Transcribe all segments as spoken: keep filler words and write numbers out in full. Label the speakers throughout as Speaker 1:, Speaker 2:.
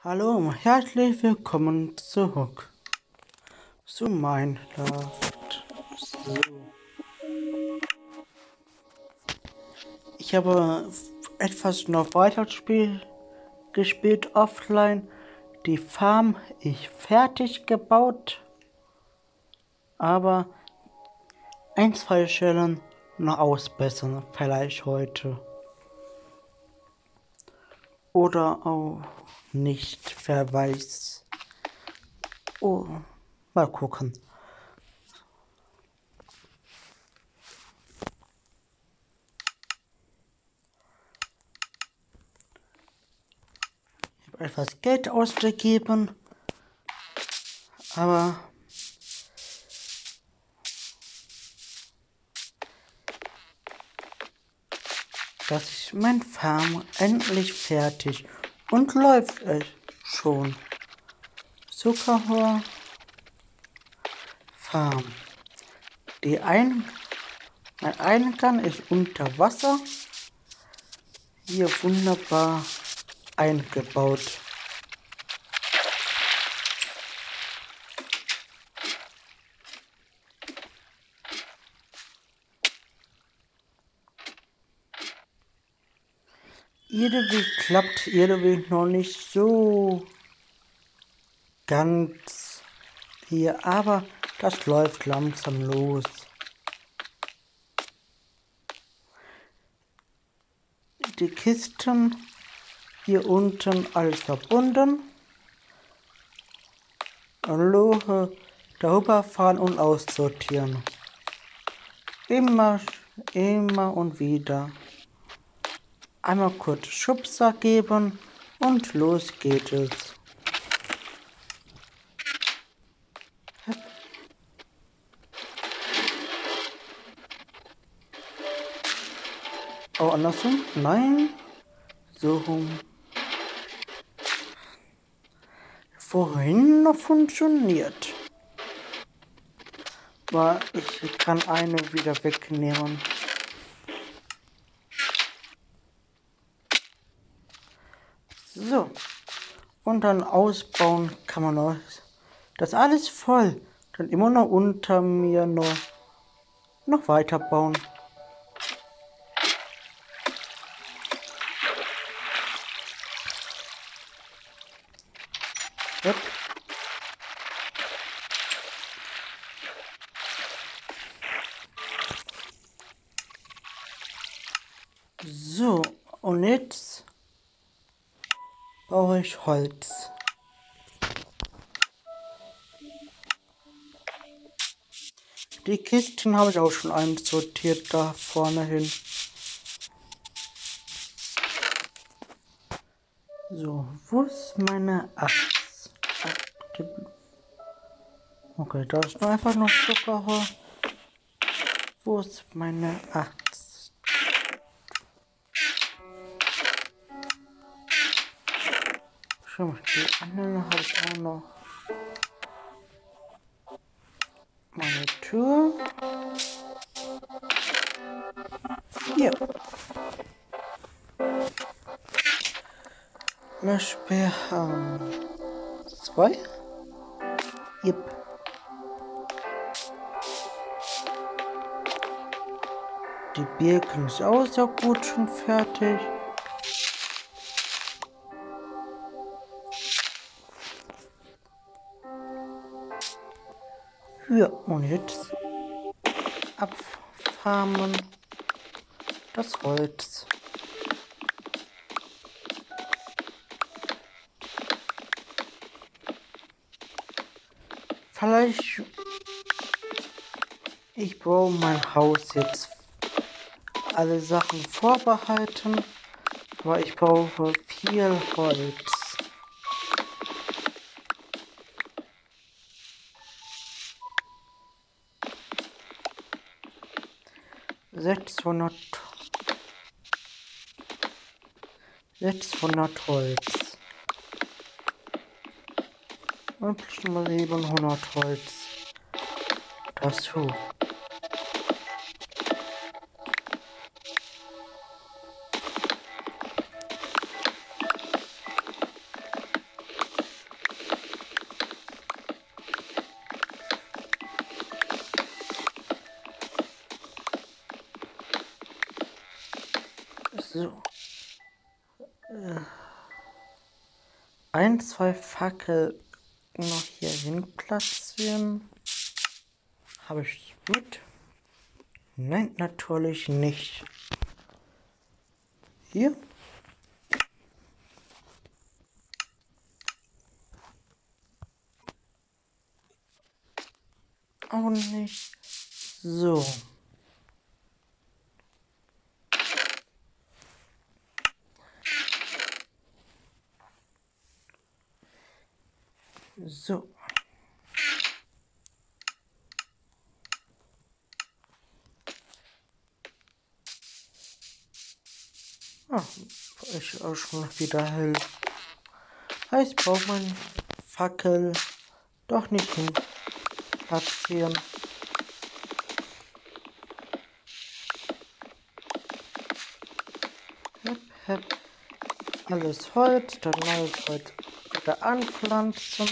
Speaker 1: Hallo und herzlich willkommen zurück zu Minecraft. So. Ich habe etwas noch weiter Spiel gespielt offline. Die Farm ist fertig gebaut, aber ein, zwei Stellen noch ausbessern, vielleicht heute. Oder auch nicht, wer weiß. Oh, mal gucken. Ich habe etwas Geld ausgegeben, aber das ist mein Farm endlich fertig und läuft es schon. Zuckerrohr Farm. Die ein, mein Eingang ist unter Wasser. Hier wunderbar eingebaut. Irgendwie klappt irgendwie noch nicht so ganz hier, aber das läuft langsam los. Die Kisten hier unten alles verbunden. Lohe darüber fahren und aussortieren. Immer, immer und wieder. Einmal kurz Schubser geben und los geht es. Oh, andersrum? Nein. So rum. Vorhin noch funktioniert. Aber ich kann eine wieder wegnehmen. So. Und dann ausbauen kann man noch. Das ist alles voll. Dann immer noch unter mir noch, noch weiter bauen. Yep. So, und jetzt brauche ich Holz. Die Kisten habe ich auch schon einsortiert da vorne hin. So, wo ist meine Axt? Okay, da ist nur einfach noch Zuckerrohr. Wo ist meine Axt? Schau mal, die andere habe ich auch noch. Meine Tür. Hier. Löschbär haben zwei. Yep. Die Birken ist auch so gut schon fertig. Ja, und jetzt abfarmen das Holz. Vielleicht ich brauche mein Haus jetzt alle Sachen vorbehalten, aber ich brauche viel Holz. sechshundert, sechshundert Holz. Und mal siebenhundert Holz. Dazu. So. Ein, zwei Fackel noch hier hin platzieren. Habe ich mit? Nein, natürlich nicht. Hier. Auch nicht. So. So. Ah, ist auch schon wieder hell. Heißt, braucht man Fackel doch nicht hin platzieren. Hep, hep. Alles Holz, dann neues Holz wieder anpflanzen.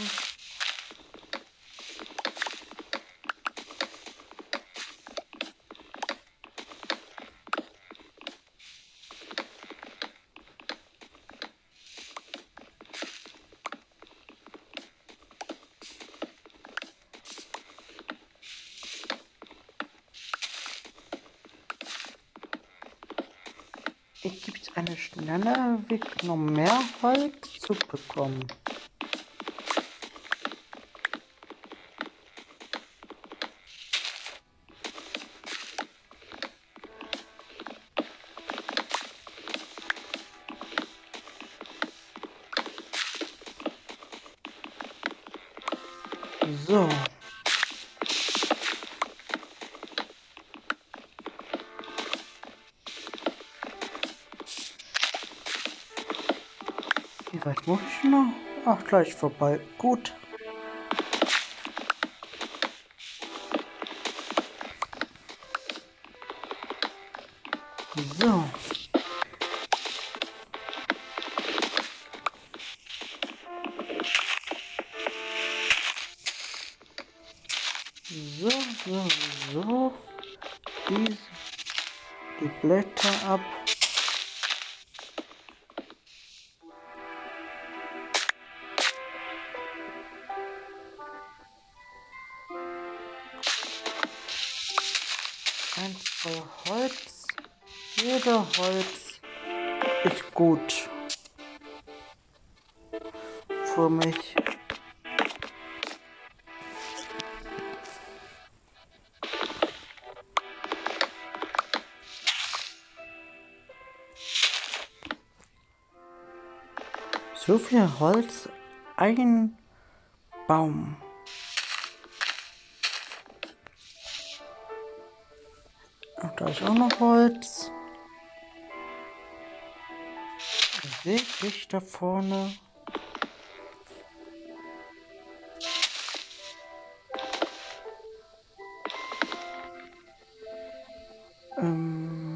Speaker 1: Hier gibt es einen schnelleren Weg, noch mehr Holz zu bekommen. So. Wie weit muss ich noch? Ach, gleich vorbei. Gut. So. So, so, so. Diese, die Blätter ab. Ein, zwei Holz. Jeder Holz ist gut für mich. So viel Holz, ein Baum. Und da ist auch noch Holz. Sehe ich da vorne? Ähm,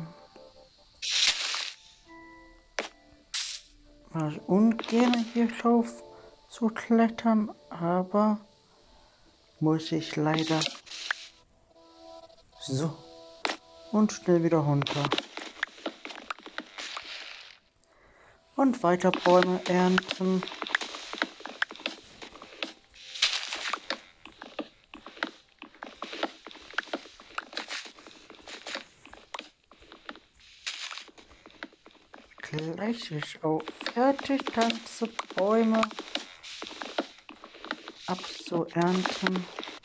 Speaker 1: war ich ungern hier drauf zu klettern, aber muss ich leider. So. Und schnell wieder runter. Und weiter Bäume ernten. Gleich ist auch fertig, ganze Bäume abzuernten.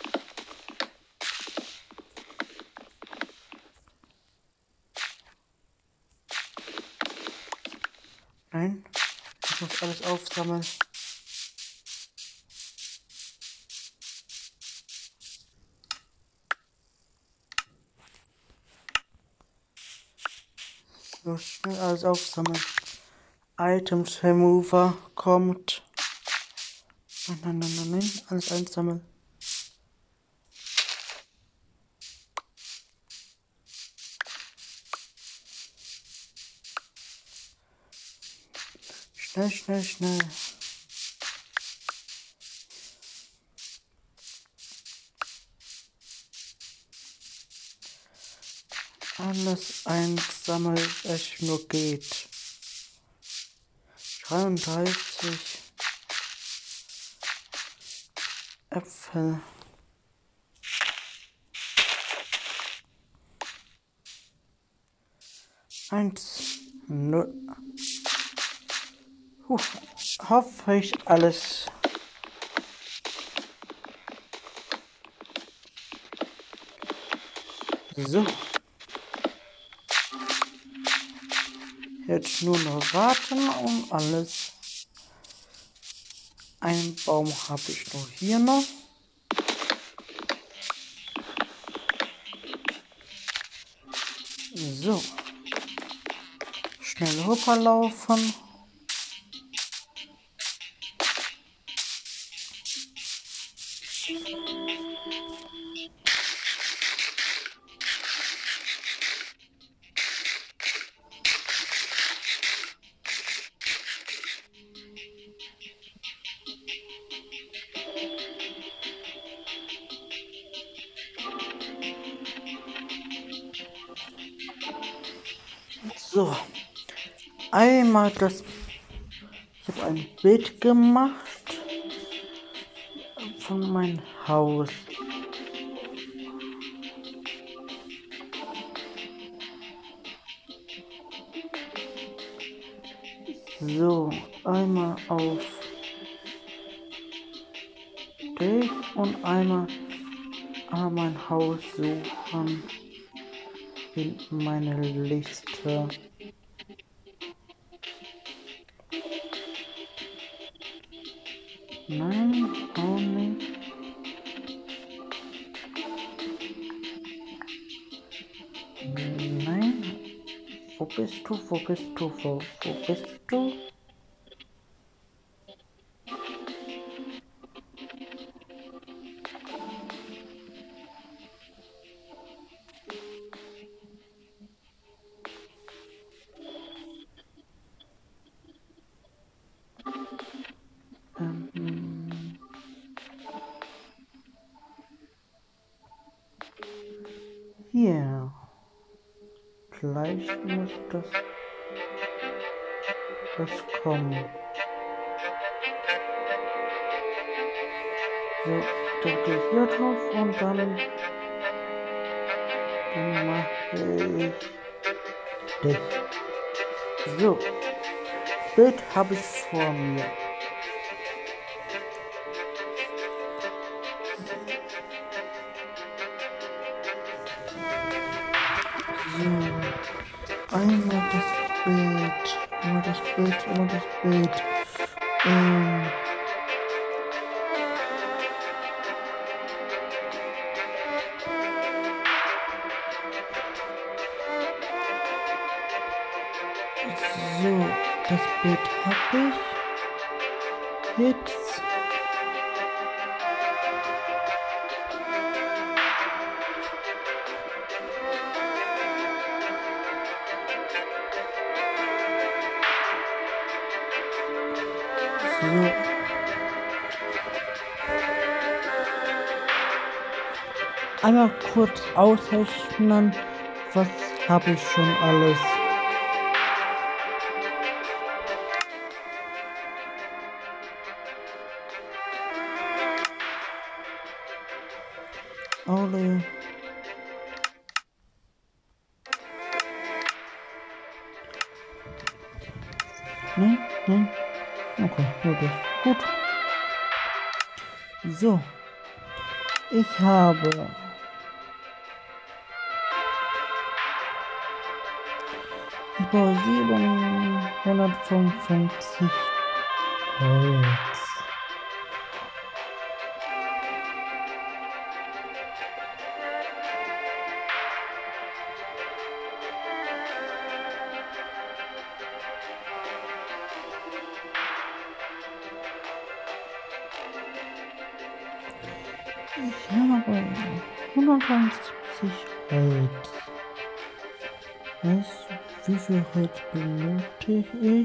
Speaker 1: Nein, ich muss alles aufsammeln. So schnell alles aufsammeln. Items Remover kommt. Nein, nein, nein, nein, nein, alles einsammeln. Schnell, schnell, schnell. alles einsammelt, es nur geht. dreiunddreißig Äpfel. Eins, null. Puh, hoffe ich alles. So. Jetzt nur noch warten und alles. Einen Baum habe ich noch hier noch. So. Schnell rüberlaufen. So. Einmal das. Ich habe ein Bild gemacht von meinem Haus. So, einmal auf dich und einmal an mein Haus suchen in meine Liste. Nein, auch nicht. Nein. Wo bist du? Wo bist du? Wo, wo bist du? Ähm, hier. Vielleicht muss das, das kommen. So, dann gehe ich hier drauf und dann, dann mache ich dich. So, Bild habe ich vor mir. So, einmal das Bild, immer das Bild, immer das Bild. Ähm, so, das Bild habe ich. Jetzt. So. Einmal kurz ausrechnen, was habe ich schon alles. Alle. Nein, nein. Okay, gut. Gut. So. Ich habe über siebenhundertfünfundfünfzig Holz. Ich habe hunderteinundsiebzig Holz. Weißt du, wie viel Holz benötige ich?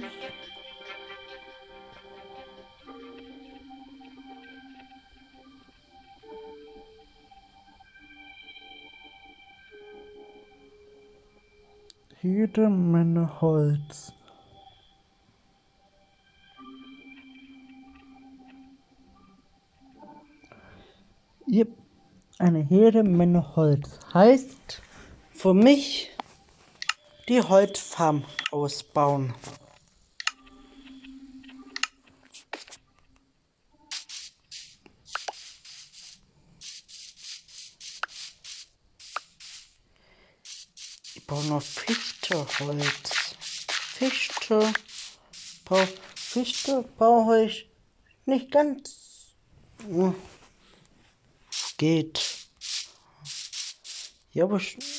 Speaker 1: jede Menge Holz. Yep. Eine jede Menge Holz. Heißt für mich die Holzfarm ausbauen. Ich baue noch Fichteholz. Fichte. Bau, Fichte brauche ich nicht ganz. Hm, geht. Ja, aber ich,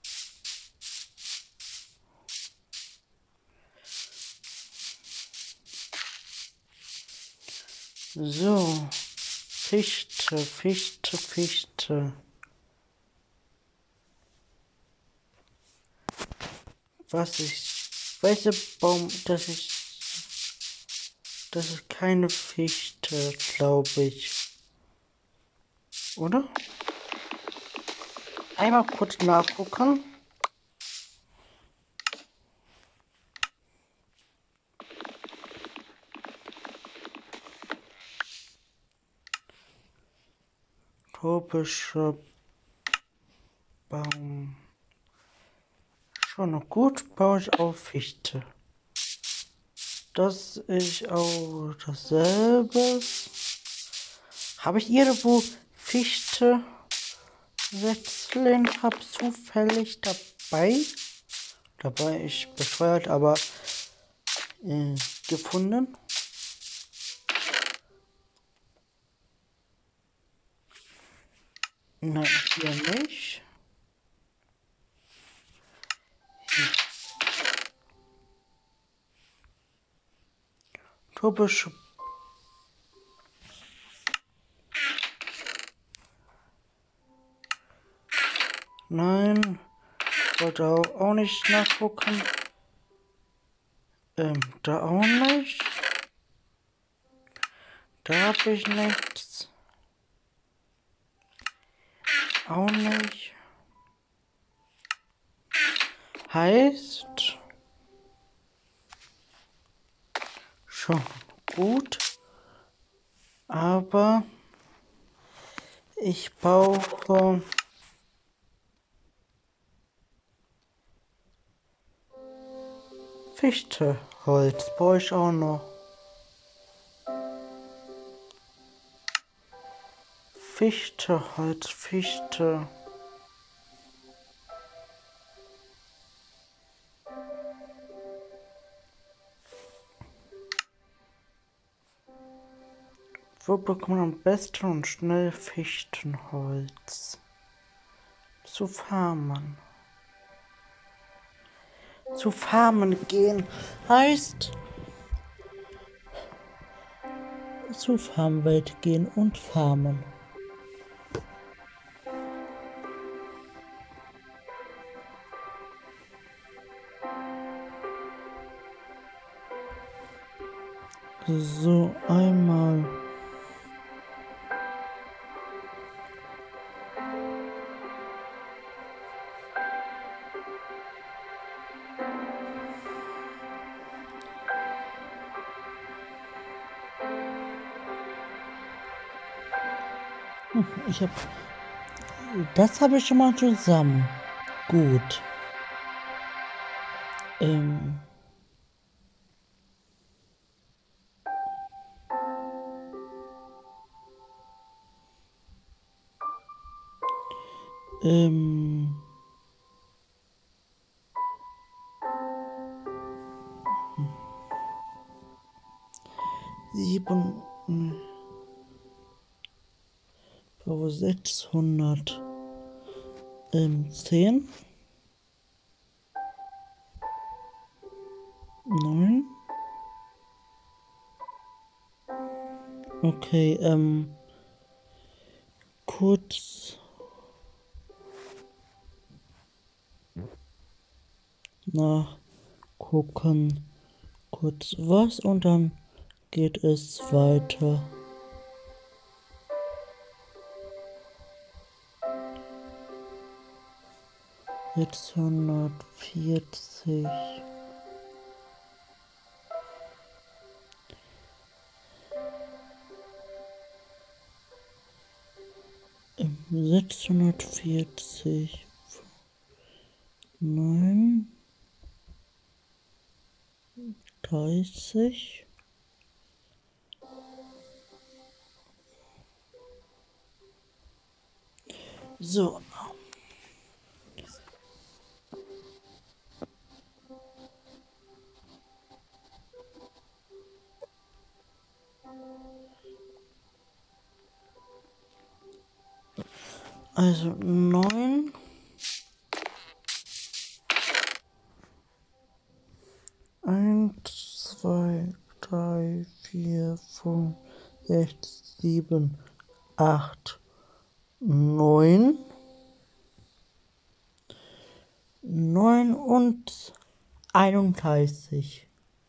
Speaker 1: so. Fichte, Fichte, Fichte. Was ich. Welcher Baum, das ist. Das ist keine Fichte, glaube ich. Oder? Einmal kurz nachgucken. Tropischer Baum. Schon noch gut, baue ich auf Fichte. Das ist auch dasselbe. Habe ich irgendwo Fichte wechseln? Hab zufällig dabei. Dabei ist bescheuert, aber äh, gefunden. Nein, hier nicht. Hier. Tropische. Nein. Wollte auch nicht nachgucken. Ähm, da auch nicht. Da habe ich nichts. Auch nicht. Heißt schon gut. Aber ich brauche Fichteholz. Brauche ich auch noch. Fichteholz, Fichte. Wo bekommt man am besten und schnell Fichtenholz? Zu Farmen. Zu Farmen gehen heißt zu Farmwelt gehen und farmen. So, einmal. Hm, ich hab. Das habe ich schon mal zusammen. Gut. Ähm. Ähm. Sieben. sechshundert. Ähm, zehn. Neun. Okay, ähm. Kurz. Nachgucken. Kurz was und dann geht es weiter. sechshundertvierzig. sechshundertvierzig. neun. dreißig. So. Also neun. eins, zwei, drei, vier, fünf, sechs, sieben, acht, neun. neun und einunddreißig.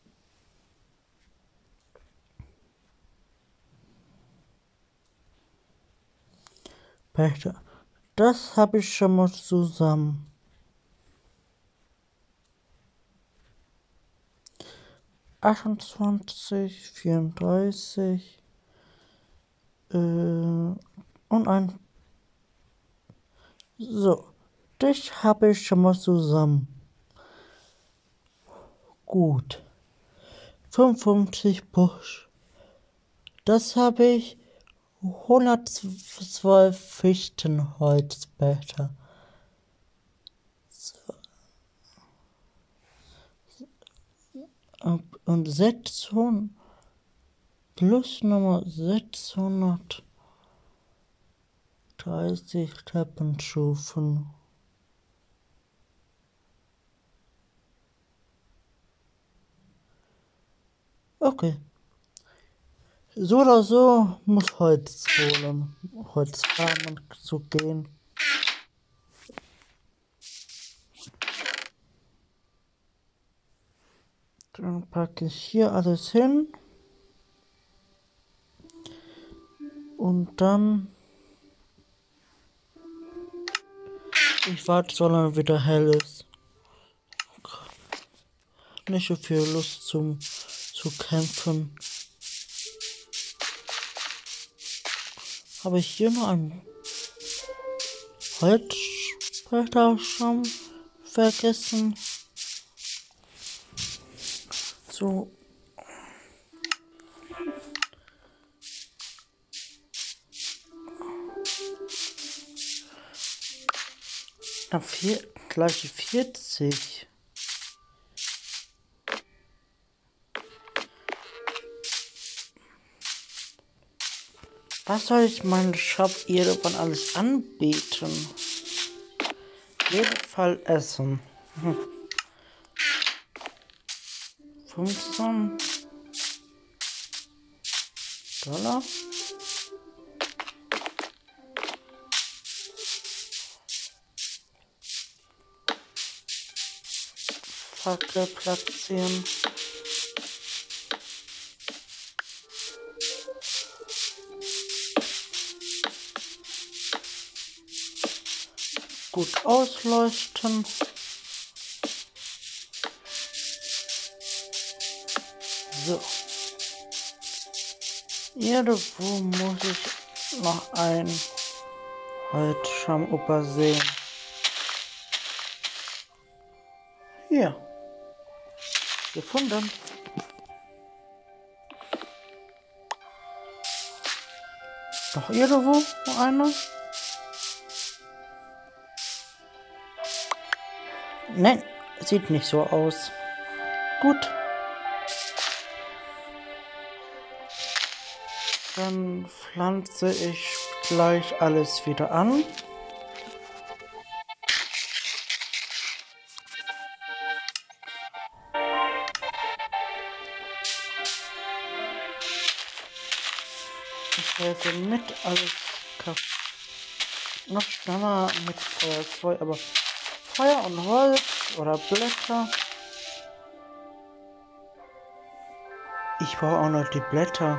Speaker 1: Pächter. Das habe ich schon mal zusammen. achtundzwanzig, vierunddreißig äh, und ein. So, das habe ich schon mal zusammen. Gut. fünfundfünfzig Busch. Das habe ich hundertzwölf Fichtenholzblätter. So. Und sechshundert plus Nummer sechshundertdreißig Treppenstufen. Okay. So oder so muss Holz holen, Holz farmen zu gehen. Dann packe ich hier alles hin. Und dann. Ich warte, solange wieder hell ist. Nicht so viel Lust zum zu kämpfen. Habe ich hier noch ein Holzbretter schon vergessen? So. Dann vier, gleich vierzig. Was soll ich meinen Shop irgendwann alles anbieten? Jeden Fall essen. Hm. fünfzehn Dollar. Fackel platzieren. Gut ausleuchten. So. Irgendwo muss ich noch ein Holzschirm übersehen. Hier. Gefunden. Noch irgendwo einer? Nein, sieht nicht so aus. Gut. Dann pflanze ich gleich alles wieder an. Ich helfe mit alles kaputt. Noch schneller mit Feuer, aber Feuer und Holz oder Blätter. Ich brauche auch noch die Blätter.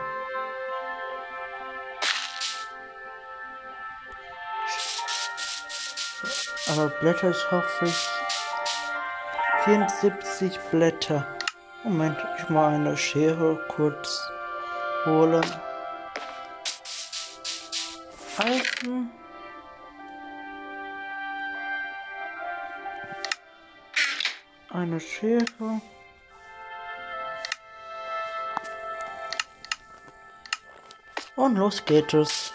Speaker 1: Aber Blätter ist hoffe ich vierundsiebzig Blätter. Moment, ich mal eine Schere kurz holen. Eisen. Eine Schere. Und los geht es.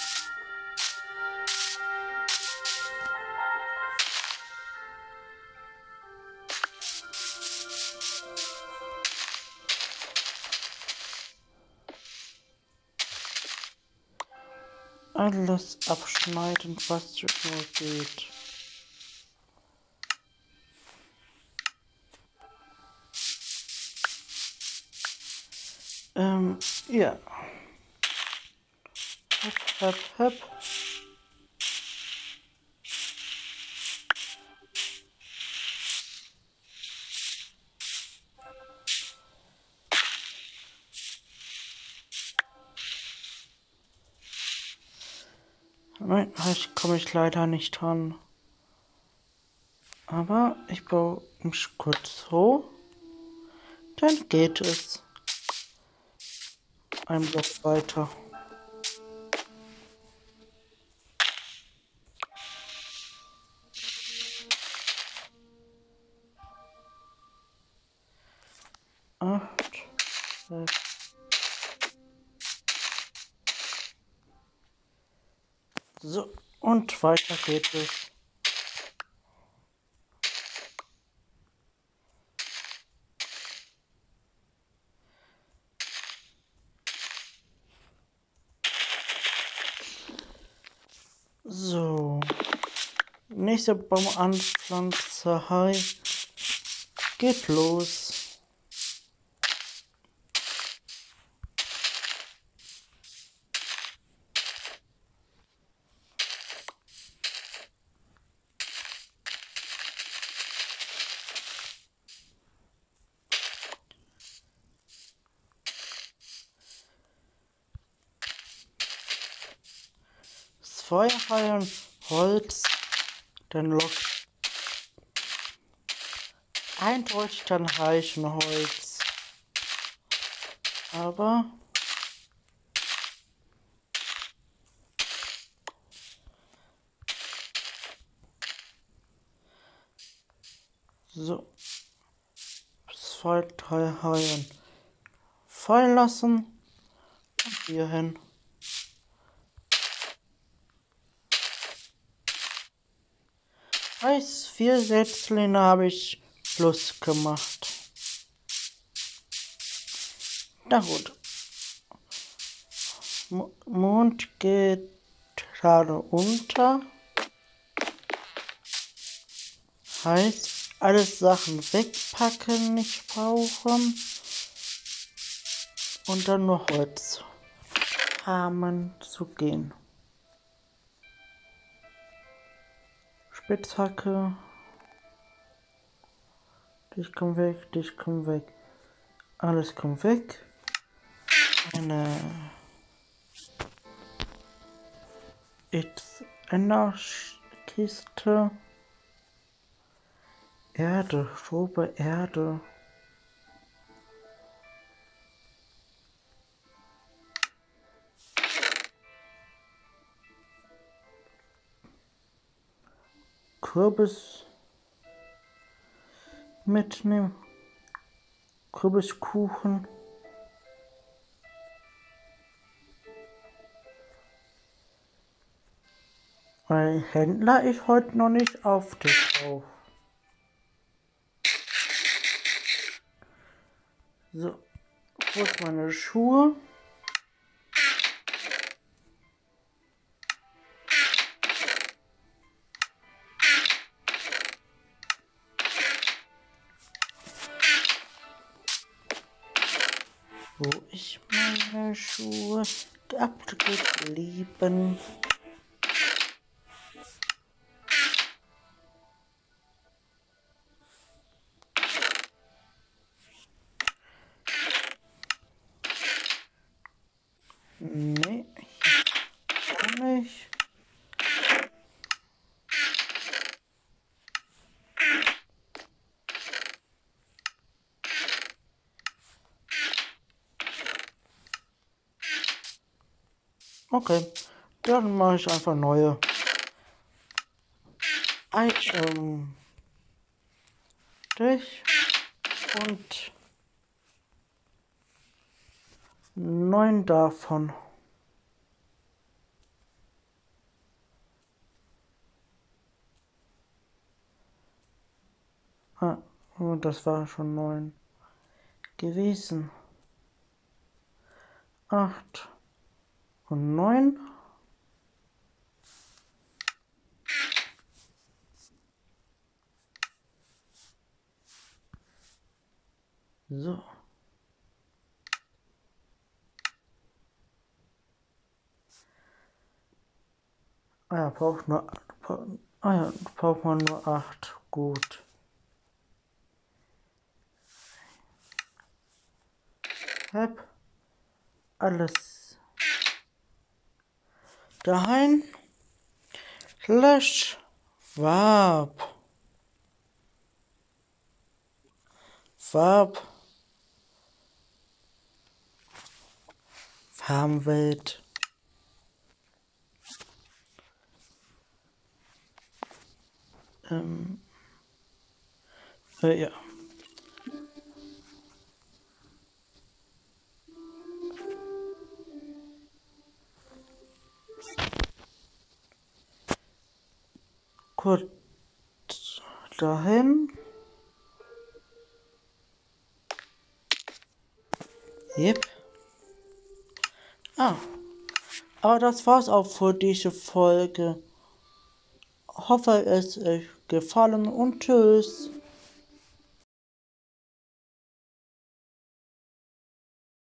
Speaker 1: Alles abschneiden, was nur geht. Ähm, ja. Hopp, hopp, hopp. Nein, ich komme ich leider nicht dran. Aber ich baue mich kurz so. Dann geht es. Ein Block weiter. Acht, sechs. So, und weiter geht es. So. Nächste Baumanpflanzerei geht los. Zwei Reihen Holz, dann lockt eindeutig dann Reichenholz. Aber so zwei, drei Reihen fallen lassen und hier hin. Heißt, vier Setzlinge habe ich plus gemacht. Na gut. M Mond geht gerade unter. Heißt, alle Sachen wegpacken, nicht brauchen. Und dann nur Holz haben zu gehen. Spitzhacke. Dich komm weg, dich komm weg. Alles kommt weg. Eine It's Kiste. Erde, grobe Erde. Kürbis mitnehmen. Kürbiskuchen. Weil Händler ich heute noch nicht aufgetaucht. So, wo ist meine Schuhe? Wo ist meine Schuhe abgeblieben? Nee, gar nicht. Okay, dann mache ich einfach neue. Ein, ähm, Strich und neun davon. Ah, das war schon neun gewesen. Acht und neun. So. Ah ja, braucht nur, ah ja, braucht man nur acht. Gut. Hab alles daheim. Slash Farb. Farb. Farbenwelt. Ähm, äh, ja. Kurz dahin. Yep. Ah. Aber das war's auch für diese Folge. Hoffe, es euch gefallen und tschüss.